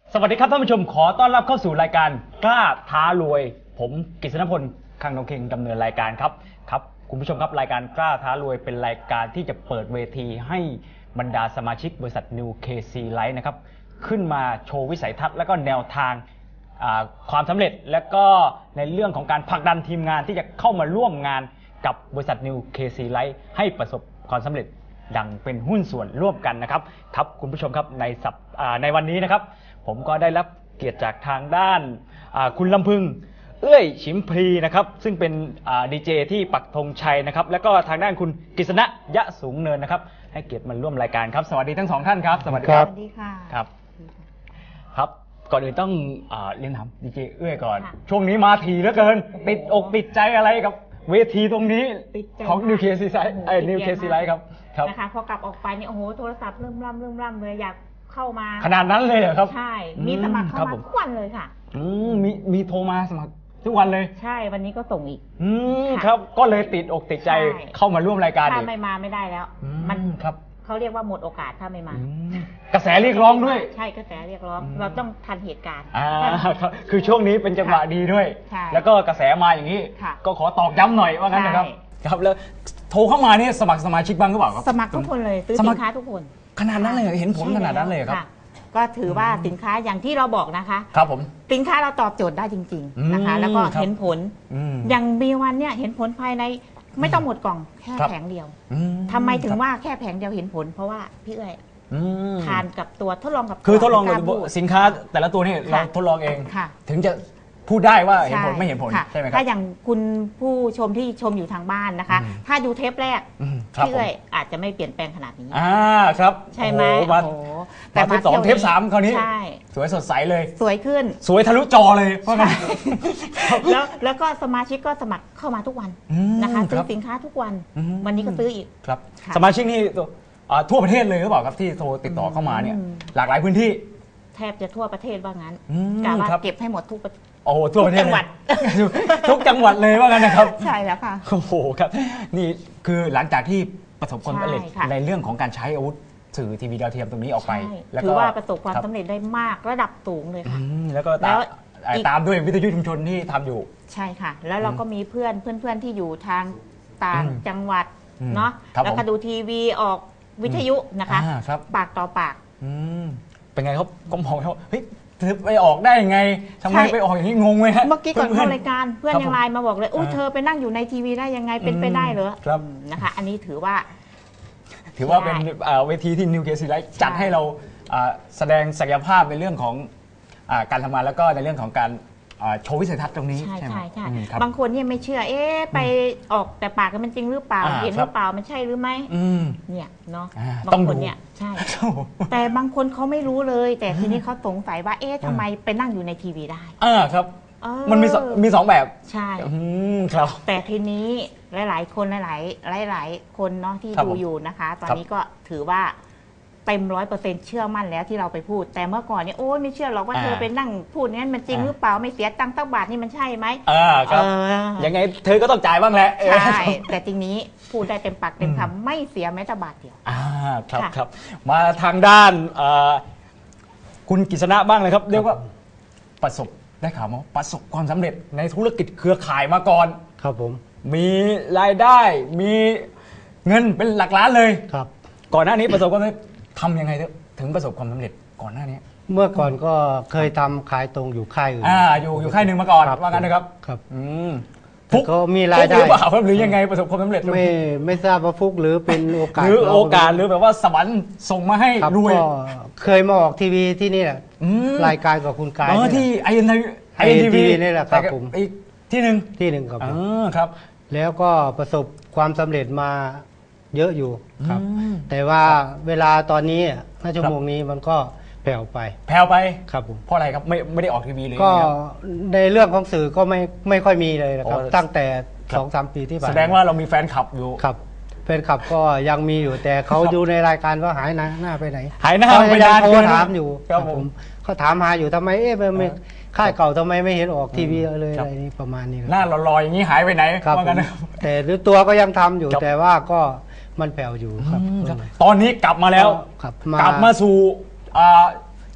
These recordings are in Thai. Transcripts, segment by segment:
สวัสดีครับท่านผู้ชมขอต้อนรับเข้าสู่รายการกล้าท้ารวยผมกฤษณพลคังทองเค็งดำเนินรายการครับคุณผู้ชมครับรายการกล้าท้ารวยเป็นรายการที่จะเปิดเวทีให้บรรดาสมาชิกบริษัท New KC Life นะครับขึ้นมาโชว์วิสัยทัศน์และก็แนวทางความสำเร็จและก็ในเรื่องของการผลักดันทีมงานที่จะเข้ามาร่วมงานกับบริษัท New KC Life ให้ประสบความสำเร็จดังเป็นหุ้นส่วนร่วมกันนะครับคุณผู้ชมครับในวันนี้นะครับผมก็ได้รับเกียรติจากทางด้านคุณลำพึงเอื้อยฉิมพลีนะครับซึ่งเป็นดีเจที่ปักธงชัยนะครับแล้วก็ทางด้านคุณกฤษณะยะสูงเนินนะครับให้เกียรติมาร่วมรายการครับสวัสดีทั้งสองท่านครับสวัสดีครับสวัสดีค่ะครับก่อนอื่นต้องเรียนถามดีเจเอื้อยก่อนช่วงนี้มาถี่เหลือเกินติดอกติดใจอะไรกับเวทีตรงนี้ของ New KC Life ครับนะคะพอกลับออกไปนี่โอ้โหโทรศัพท์เริ่มร่ำเลยอยากเข้ามาขนาดนั้นเลยเหรอครับใช่มีสมัครเข้ามาทุกวันเลยค่ะมีโทรมาสมัครทุกวันเลยใช่วันนี้ก็ส่งอีกครับก็เลยติดอกติดใจเข้ามาร่วมรายการถ้าไม่มาไม่ได้แล้วมันครับเขาเรียกว่าหมดโอกาสถ้าไม่มากระแสเรียกร้องด้วยใช่กระแสเรียกร้องเราต้องทันเหตุการณ์คือช่วงนี้เป็นจังหวะดีด้วยแล้วก็กระแสมาอย่างนี้ก็ขอตอกย้ำหน่อยว่างั้นนะครับครับแล้วโทรเข้ามานี่สมัครสมาชิกบ้างหรือเปล่าครับสมัครทุกคนเลยซื้อสินค้าทุกคนขนาดนั้นเลยเห็นผลขนาดนั้นเลยครับก็ถือว่าสินค้าอย่างที่เราบอกนะคะครับผมสินค้าเราตอบโจทย์ได้จริงๆนะคะแล้วก็เห็นผลอย่างมีวันเนี่ยเห็นผลภายในไม่ต้องหมดกล่องแค่แผงเดียวทำไมถึงว่าแค่แผงเดียวเห็นผลเพราะว่าพี่เอ๋ยทานกับตัวทดลองกับคือทดลองสินค้าแต่ละตัวนี่เราทดลองเองถึงจะพูดได้ว่าเห็นผลไม่เห็นผลใช่ไหมครับถ้าอย่างคุณผู้ชมที่ชมอยู่ทางบ้านนะคะถ้าดูเทปแรกพี่เอ๋ยอาจจะไม่เปลี่ยนแปลงขนาดนี้ครับใช่ไหมแต่เทป2เทป3คราวนี้สวยสดใสเลยสวยขึ้นสวยทะลุจอเลยเพราะงั้นแล้วก็สมาชิกก็สมัครเข้ามาทุกวันนะคะซื้อสินค้าทุกวันวันนี้ก็ซื้ออีกครับสมาชิกนี่ทั่วประเทศเลยหรือเปล่าครับที่โทรติดต่อเข้ามาเนี่ยหลากหลายพื้นที่แทบจะทั่วประเทศว่างั้นกะว่าเก็บให้หมดทุกทั่วประเทศจังหวัดทุกจังหวัดเลยว่างั้นนะครับใช่แล้วค่ะโอ้โหครับนี่คือหลังจากที่ประสบความสำเร็จในเรื่องของการใช้อาวุธสื่อทีวีดาวเทียมตรงนี้ออกไปแล้วก็ถือว่าประสบความสำเร็จได้มากระดับสูงเลยค่ะแล้วก็ตามด้วยวิทยุชุมชนที่ทำอยู่ใช่ค่ะแล้วเราก็มีเพื่อนที่อยู่ทางต่างจังหวัดเนาะแล้วก็ดูทีวีออกวิทยุนะคะปากต่อปากเป็นไงครับก็มองเขาเฮ้ยเธอไปออกได้ยังไงทำไมไปออกอย่างนี้งงไหมฮะเมื่อกี้ก่อนเข้ารายการเพื่อนยังไลน์มาบอกเลยอุ้ยเธอไปนั่งอยู่ในทีวีได้ยังไงเป็นไปได้เหรอนะคะอันนี้ถือว่าเป็นเวทีที่ New KC Life จัดให้เราแสดงศักยภาพในเรื่องของการทำงานแล้วก็ในเรื่องของการโชว์วิสัยทัศน์ตรงนี้ใช่บางคนเนี่ยไม่เชื่อไปออกแต่ปากกันมันจริงหรือเปล่าเห็นหรือเปล่ามันใช่หรือไม่เนี่ยเนาะบางคนเนี่ยใช่แต่บางคนเขาไม่รู้เลยแต่ทีนี้เขาสงสัยว่าทำไมไปนั่งอยู่ในทีวีได้ครับมันมี2แบบใช่ครับแต่ทีนี้หลายๆคนหลายคนเนาะที่ดูอยู่นะคะตอนนี้ก็ถือว่าเต็ม100%เชื่อมั่นแล้วที่เราไปพูดแต่เมื่อก่อนเนี่ยโอ้ไม่เชื่อหรอกว่าเธอไปนั่งพูดนั้นมันจริงหรือเปล่าไม่เสียตังค์ตั้งบาทนี่มันใช่ไหมครับยังไงเธอก็ต้องจ่ายบ้างแหละใช่แต่จริงนี้พูดได้เต็มปากเต็มคำไม่เสียแม้แต่บาทเดียวครับมาทางด้านคุณกฤษณะบ้างเลยครับเรียกว่าได้ข่าวมาประสบความสำเร็จในธุรกิจเครือข่ายมาก่อนครับผมมีรายได้มีเงินเป็นหลักล้านเลยครับก่อนหน้านี้ประสบความสำเร็จทำยังไงถึงประสบความสำเร็จก่อนหน้านี้เมื่อก่อนก็เคยทำขายตรงอยู่ค่ายอื่นอยู่ค่ายหนึ่งมาก่อนว่างั้นนะครับครับฟุกก็มีรายได้หรือเปล่าครับหรือยังไงประสบความสำเร็จไม่ทราบว่าฟุกหรือเป็นโอกาสหรือแบบว่าสวรรค์ส่งมาให้รวยเคยมาออกทีวีที่นี่แหละรายการกับคุณกายที่ไอเอ็นทีวีนี่แหละครับผมอีกที่หนึ่งครับครับแล้วก็ประสบความสำเร็จมาเยอะอยู่ครับแต่ว่าเวลาตอนนี้5 ชั่วโมงนี้มันก็แผ่วไปครับผมเพราะอะไรครับไม่ได้ออกทีวีเลยก็ในเรื่องของสื่อก็ไม่ค่อยมีเลยนะครับตั้งแต่ 2-3 ปีที่ผ่านแสดงว่าเรามีแฟนคลับอยู่ครับแฟนคลับก็ยังมีอยู่แต่เขาอยู่ในรายการว่าหายหน้าไปไหนหายหน้าไปนานเขาถามอยู่ครับผมเขาถามหาอยู่ทำไมไม่ค่ายเก่าทำไมไม่เห็นออกทีวีเลยอะไรนี้ประมาณนี้หน้าลอยๆอย่างนี้หายไปไหนครับแต่หรือตัวก็ยังทำอยู่แต่ว่าก็มันแผ่วอยู่ครับตอนนี้กลับมาแล้วกลับมาสู่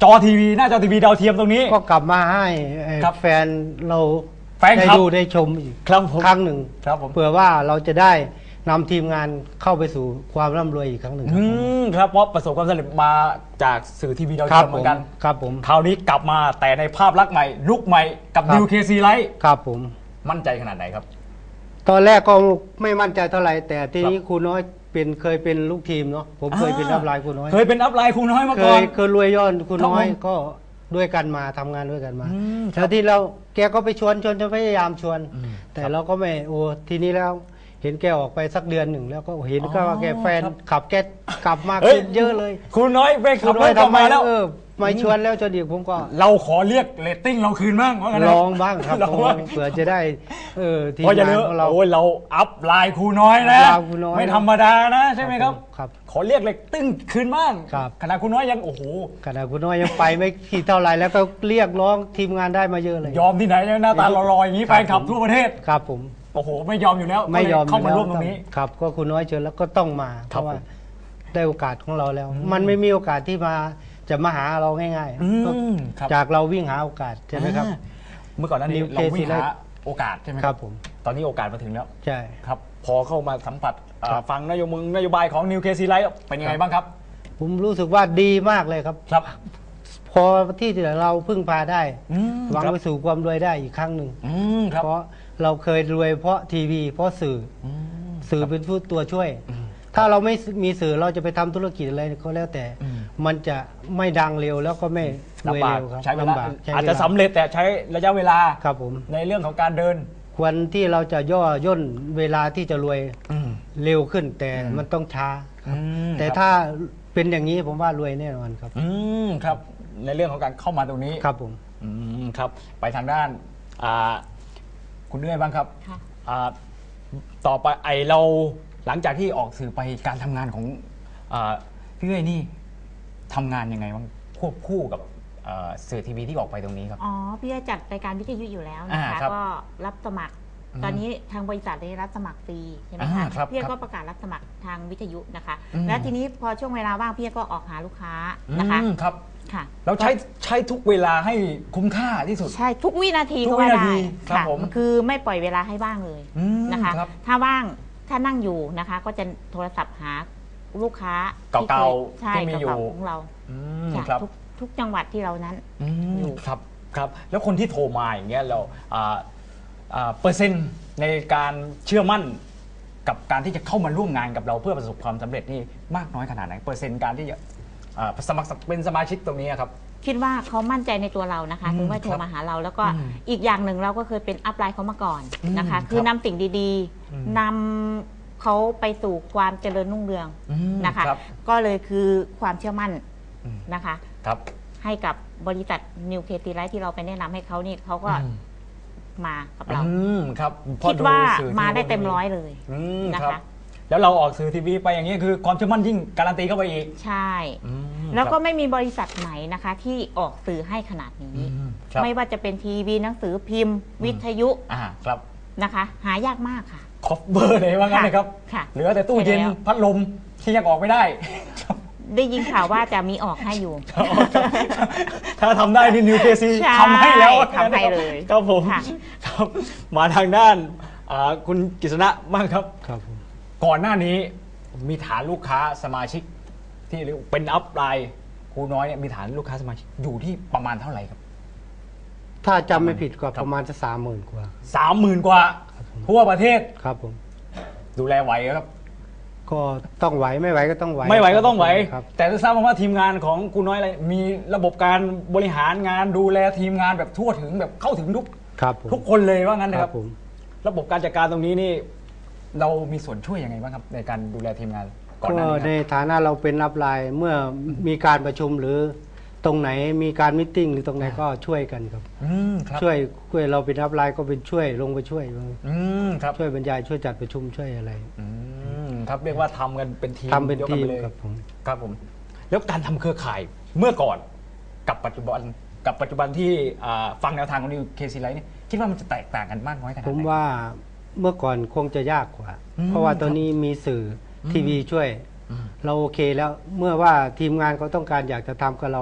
จอทีวีหน้าจอทีวีดาวเทียมตรงนี้ก็กลับมาให้ครับแฟนเราแฟนได้คลับดูได้ชมอีกครับผมครั้งหนึ่งครับผมเผื่อว่าเราจะได้นำทีมงานเข้าไปสู่ความร่ำรวยอีกครั้งหนึ่งครับผมครับเพราะประสบความสำเร็จมาจากสื่อทีวีดาวครัเทียมเหมือนกันครับผมคราวนี้กลับมาแต่ในภาพลักษณ์ใหม่ลุคใหม่กับครับ New KC Light ครับผมมั่นใจขนาดไหนครับตอนแรกก็ไม่มั่นใจเท่าไหร่แต่ทีนี้ครับครูน้อยเคยเป็นลูกทีมเนาะผมเคยเป็นอัพไลน์ครูน้อยเคยเป็นอัพไลน์ครูน้อยมาเคก่อนยรวยยอดครูน้อยครับผมก็ด้วยกันมาทำงานด้วยกันมาครับแล้วที่เราแกก็ไปชวนจะพยายามชวน แต่ครับเราก็ไม่ทีนี้แล้วเห็นแกออกไปสักเดือนหนึ่งแล้วก็เห็นก็ว่าแกแฟนครับขับแกกลับมาเฮ้ยขึ้นเยอะเลยครูน้อยไปครูขับรน้อยถกลับทำไมมาแล้วไม่ชวนแล้วจนอีกผมก็เราขอเรียกเรตติ้งเราคืนบ้างว่างั้นเถลอะองบ้างครับลองบ้างเผื่อจะได้ทีมเพราะอย่าลืงานมของเราโอ้ยเราอัพไลน์ครูน้อยนะอัพไลน์ครูน้อยไม่ธรรมดานะใช่ไหมครับครับขอเรียกเรตติ้งคืนบ้างครับขณะครูน้อยยังโอ้โหขณะคุณน้อยยังไปไม่กี่เท่าไหร่แล้วก็เรียกร้องทีมงานได้มาเยอะเลยยอมที่ไหนเนี่ยหน้าตาหล่อๆอย่างนี้คแฟรับนคลับทั่วประเทศครับผมโอ้โหไม่ยอมอยู่แล้วไม่ยอมก็เลยเข้ามาแล้วร่วมตรงนี้ครับก็คุณน้อยเชิญแล้วก็ต้องมาเพครับราะว่าผมได้โอกาสของเราแล้ว มันไม่มีโอกาสที่จะมาหาเราง่ายอืมๆก็ครับจากเราวิ่งหาโอกาสใช่ไหมครับเมื่อก่อนนั้น New เราวิ่ง KC หาโอกาสใช่ไหมครับผมตอนนี้โอกาสมาถึงแล้วใช่ครับ พอเข้ามาสัมผัสครับฟังนโยบายของ New KC Light เป็นยังไงบ้างครับผมรู้สึกว่าดีมากเลยครับครับพอที่เราพึ่งพาได้ หวังครับไปสู่ความรวยได้อีกครั้งหนึ่งครับเพราะเราเคยรวยเพราะทีวี เพราะสื่ออสื่อเป็นผู้ตัวช่วย ถ้าเราไม่มีสื่อเราจะไปทำธุรกิจอะไรก็แล้วแต่ มันจะไม่ดังเร็วแล้วก็ไม่รวยลำบากเร็วครับใช้เวลาลำบากใช้อาจเวจะลาสำเร็จแต่ใช้ระยะเวลาครับผมในเรื่องของการเดินควรที่เราจะย่นเวลาที่จะรวยเร็วขึ้น แต่มันต้องช้าครับแต่ถ้าเป็นอย่างนี้ผมว่ารวยแน่นอนครับครับ ในเรื่องของการเข้ามาตรงนี้ครับผมครับ ไปทางด้านคุณเอื้อยบ้างครับค่ะต่อไปเราหลังจากที่ออกสื่อไปการทำงานของพี่เอื้อยนี่ทำงานยังไงบ้างควบคู่กับสื่อทีวีที่ออกไปตรงนี้ครับอ๋อพี่จะจัดรายการวิทยุอยู่แล้วนะคะครับก็รับสมัคร ตอนนี้ทางบริษัทได้รับสมัครฟรีใช่ไหมคะครับพี่ก็ประกาศรับสมัครทางวิทยุนะคะ แล้วทีนี้พอช่วงเวลาว่างพี่ก็ออกหาลูกค้านะคะครับค่ะเราใช้ทุกเวลาให้คุ้มค่าที่สุดใช่ทุกวินาทีทุก็กวิว่านาได้ทีครับค่ะผมคือไม่ปล่อยเวลาให้ว่างเลย นะคะครับถ้าว่างถ้านั่งอยู่นะคะ ก็จะโทรศัพท์หาลูกค้าเก่าๆใช่ที่มีอยู่เก่าๆของเรา ค่ะครับทุกจังหวัดที่เรานั้น อยู่ครับครับ แล้วคนที่โทรมาอย่างเงี้ยเราเปอร์เซ็นต์ในการเชื่อมั่นกับการที่จะเข้ามาร่วมงานกับเราเพื่อประสบความสำเร็จนี่มากน้อยขนาดไหนเปอร์เซ็นต์การที่จะสมัครเป็นสมาชิกตรงนี้ครับคิดว่าเขามั่นใจในตัวเรานะคะถึงว่าโทรมาหาเรา แล้วก็อีกอย่างหนึ่งเราก็เคยเป็นอัพไลน์เขามาก่อนนะคะ คือนำสิ่งดีๆนำเขาไปสู่ความเจริญรุ่งเรืองนะคะครับก็เลยคือความเชื่อมั่นนะคะครับให้กับบริษัท New KC Light ที่เราไปแนะนำให้เขานี่เขาก็มากับเราครับเพคิระดว่าสื่อมาได้ทีวีเต็มร้อยเลยนะนะคะแล้วเราออกสื่อทีวีไปอย่างนี้คือความเชื่อมั่นยิ่งการันตีเข้าไปอีกใช่ แล้วก็ไม่มีบริษัทไหนนะคะ ที่ออกสื่อให้ขนาดนี้ครับไม่ว่าจะเป็นทีวีหนังสือพิมพ์ วิทยุครับนะคะ หายากมากค่ะคอฟเบอร์เลยว่างั้นนะครับค่ะเหลือแต่ตู้เย็นใช่แล้วพัดลมที่ยังออกไม่ได้ครับได้ยินข่าวว่าจะมีออกให้อยู่ถ้าทำได้นี่นิวเคซีใช่ทำให้แล้วทำให้เลยครับผมค่ะครับมาทางด้านคุณกฤษณะบ้างครับครับผมก่อนหน้านี้มีฐานลูกค้าสมาชิก ที่เรียกเป็นอัพไลน์ครูน้อยเนี่ยมีฐานลูกค้าสมาชิกอยู่ที่ประมาณเท่าไหร่ครับถ้าจำไม่ผิดก็ประมาณจะ30,000 กว่า 30,000 กว่าทั่วประเทศครับผมดูแลไหวครับก็ต้องไหวไม่ไหวก็ต้องไหวไม่ไหวก็ต้องไหวครับแต่จะทราบมาว่าทีมงานของครูน้อยอะไรมีระบบการบริหารงานดูแลทีมงานแบบทั่วถึงแบบเข้าถึงครับผมทุกคนเลยว่างั้นคนะครัรับบ ผมระบบการจัดการตรงนี้นี่เรามีส่วนช่วยยังไงบ้างครับในการดูแลทีมงานก่อนหก็น้านี้ในครับฐานะเราเป็นอัพไลน์เมื่อมีการประชุมหรือตรงไหนมีการมิทติ้งหรือตรงไหนก็ช่วยกันครับครับช่วยเราเป็นอัพไลน์ก็เป็นช่วยลงไปช่วยครับช่วยบรรยายช่วยจัดประชุมช่วยอะไรครับเรียกว่าทำกันเป็นทีมทำเป็นยกกัทีมไเลยครับผมครับผมแล้วการทำเครือข่ายเมื่อก่อนกับปัจจุบันที่ฟังแนวทางของนิวเคซีไลท์นี่คิดว่ามันจะแตกต่างกันมากน้อยขนาดผไหมนว่าเมื่อก่อนคงจะยากกว่า เพราะว่าตอนนี้มีสื่อทีวีช่วย เราโอเคแล้วเมื่อว่าทีมงานเขาต้องการอยากจะทำกับเรา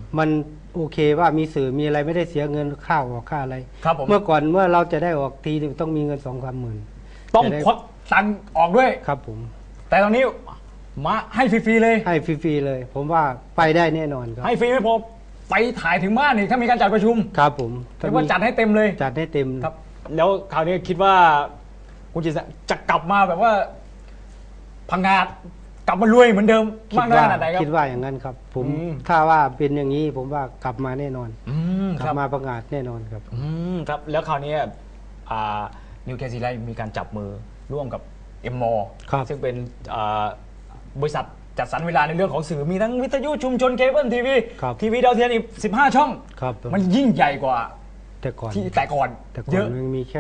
มันโอเคว่ามีสื่อมีอะไรไม่ได้เสียเงินค่าออกค่าอะไรครับผมเมื่อก่อนเมื่อเราจะได้ออกทีนึงต้องมีเงิน2-3 หมื่นต้องจะได้ควักตังค์ออกด้วยครับผมแต่ตอนนี้มาให้ฟรีๆเลยให้ฟรีๆเลย ผมว่าไปได้แน่นอนครับให้ฟรีไม่พอไปถ่ายถึงบ้านอีกถ้ามีการจัดประชุมครับผมเรียกว่าจัดให้เต็มเลยจัดให้เต็มครับ แล้วคราวนี้คิดว่าคุณจิตรศักดิ์จะกลับมาแบบว่าพังงาดกลับมารวยเหมือนเดิมคิมากดน้อยว่าขนาดไหนครับคิดว่าอย่างนั้นครับ ผมอืมถ้าว่าเป็นอย่างนี้ผมว่ากลับมาแน่นอนคกลัรับบ มาประกาศแน่นอนครับครับแล้วคราวนี้นิวเคซีไลมีการจับมือร่วมกับเอ็มมอครับซึ่งเป็นบริษัทจัดสรรเวลาในเรื่องของสื่อมีทั้งวิทยุชุมชนเคเบิลทีวีครับทีวีดาวเทียมอีก15 ช่องครับผมมันยิ่งใหญ่กว่าแต่ก่อนที่แต่ก่อนแต่ก่อเยนอะมันมีแค่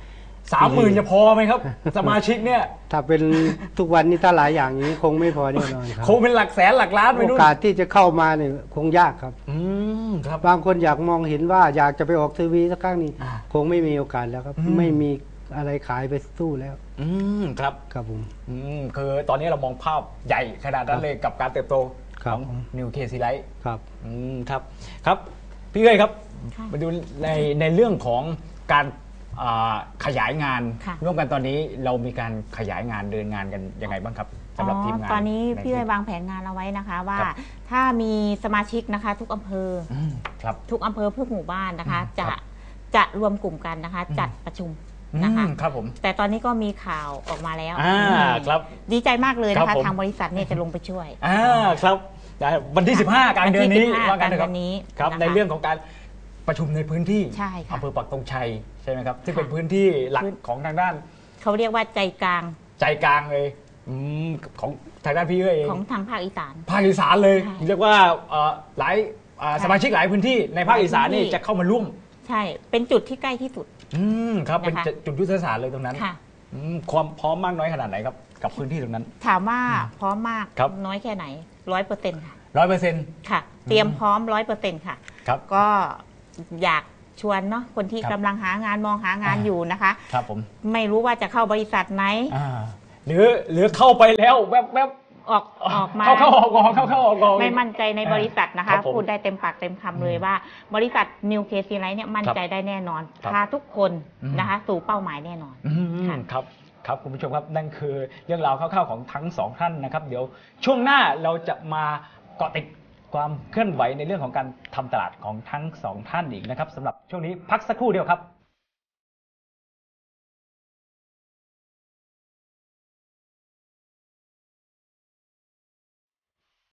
30,000จะพอไหมครับ สมาชิกเนี่ยถ้าเป็นทุกวันนี้ถ้าหลายอย่างนี้คงไม่พอแน่นอนครับคงเป็นหลักแสนหลักล้านไปโอนู่นกาสที่จะเข้ามาเนี่ยคงยากครับครับบางคนอยากมองเห็นว่าอยากจะไปออกทีวีสักครั้งนี้อ่าคงไม่มีโอกาสแล้วครับ ไม่มีอะไรขายไปสู้แล้วครับครับผมคือตอนนี้เรามองภาพใหญ่ขนาดนั้นเลยกับการเติบโตครัขบองนิวเคซีไลท์ครับครับครับพี่เอ้ยครับค่ะมาดูในเรื่องของการขยายงานค่ะร่วมกันตอนนี้เรามีการขยายงานเดินงานกันยังไงบ้างครับสำหรับทีมงานตอนนี้ใพี่เลยวางแผนงานเอาไว้นะคะว่าครับถ้ามีสมาชิกนะคะ ทุกอำเภอครับทุกอำเภอทุกหมู่บ้านนะคะอืมจะครับจะรวมกลุ่มกันนะคะ จัดประชุมนะคะครับผมแต่ตอนนี้ก็มีข่าวออกมาแล้วครับดีใจมากเลยนะครัคะบผมทางบริษัทเนี่ยจะลงไปช่วยครับได้วันที่ 15กลางเดือนนี้วันที่15 ว่ากันนะครับกลางเดือนนี้ครับนะคะในเรื่องของการประชุมในพื้นที่ใช่ค่ะอำเภอปักธงชัยใช่ไหมครับซึ่งค่ะเป็นพื้นที่หลักพื้นของทางด้านเขาเรียกว่าใจกลางใจกลางเลยของทางด้านพี่เอ้ยเองของทางภาคอีสานภาคอีสานเลยใช่เรียกว่าหลายสมาชิกหลายพื้นที่ในภาคอีสานนี่หลายพื้นที่จะเข้ามาร่วมใช่ เป็นจุดที่ใกล้ที่สุดครับเป็นนะคะจุดยุทธศาสตร์เลยตรงนั้นค่ะความพร้อมมากน้อยขนาดไหนครับกับพื้นที่ตรงนั้นถามว่าพร้อมมากครับน้อยแค่ไหน100%ค่ะ 100% ค่ะ เตรียมพร้อม100%ค่ะครับก็อยากชวนเนาะคนที่ครับกำลังหางานมองหางานอยู่นะคะครับผมไม่รู้ว่าจะเข้าบริษัทไหนหรือเข้าไปแล้วแวบออกมาเข้าออกเข้าออกไม่มั่นใจในบริษัทนะครัคะบผมพูดได้เต็มปากเต็มคำเลยว่า บริษัท New KC Light เนี่ยมั่นใจได้แน่นอนครับพาทุกคนอืมนะคะ สู่เป้าหมายแน่นอน ค่ะครับคุณผู้ชมครับนั่นคือเรื่องราวคร่าวๆของทั้งสองท่านนะครับ เดี๋ยวช่วงหน้าเราจะมาเกาะติดความเคลื่อนไหวในเรื่องของการทำตลาดของทั้งสองท่านอีกนะครับสำหรับช่วงนี้พักสักครู่เดียวครับ